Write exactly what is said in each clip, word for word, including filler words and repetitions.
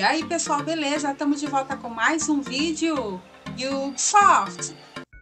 aí pessoal, beleza? Estamos de volta com mais um vídeo Ubisoft.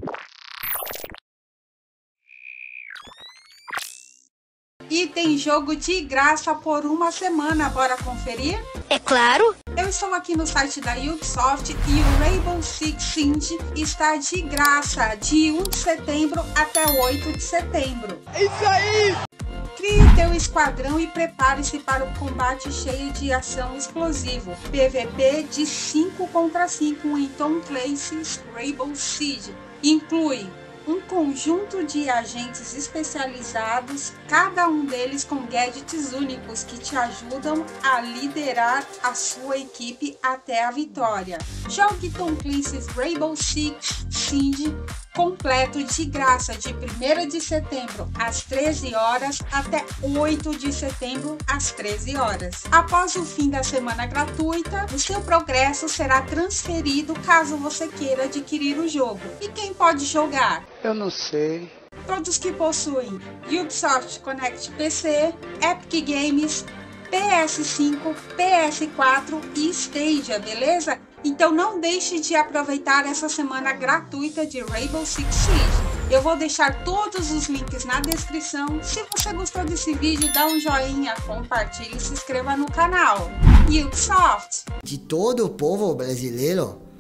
E tem jogo de graça por uma semana, bora conferir? É claro! Eu estou aqui no site da Ubisoft e o Rainbow Six Siege está de graça de um de setembro até oito de setembro. É isso aí! Crie o teu esquadrão e prepare-se para o combate cheio de ação explosivo. P V P de cinco contra cinco em Tom Clancy's Rainbow Siege. Inclui um conjunto de agentes especializados, cada um deles com gadgets únicos que te ajudam a liderar a sua equipe até a vitória. Jogue Tom Clancy's Rainbow Six Siege completo de graça de primeiro de setembro às treze horas até oito de setembro às treze horas. Após o fim da semana gratuita, o seu progresso será transferido caso você queira adquirir o jogo. E quem pode jogar? Eu não sei. Todos que possuem Ubisoft Connect P C, Epic Games, P S cinco, P S quatro e Stadia, beleza? Então não deixe de aproveitar essa semana gratuita de Rainbow Six Siege. Eu vou deixar todos os links na descrição. Se você gostou desse vídeo, dá um joinha, compartilhe e se inscreva no canal. Ubisoft! De todo o povo brasileiro,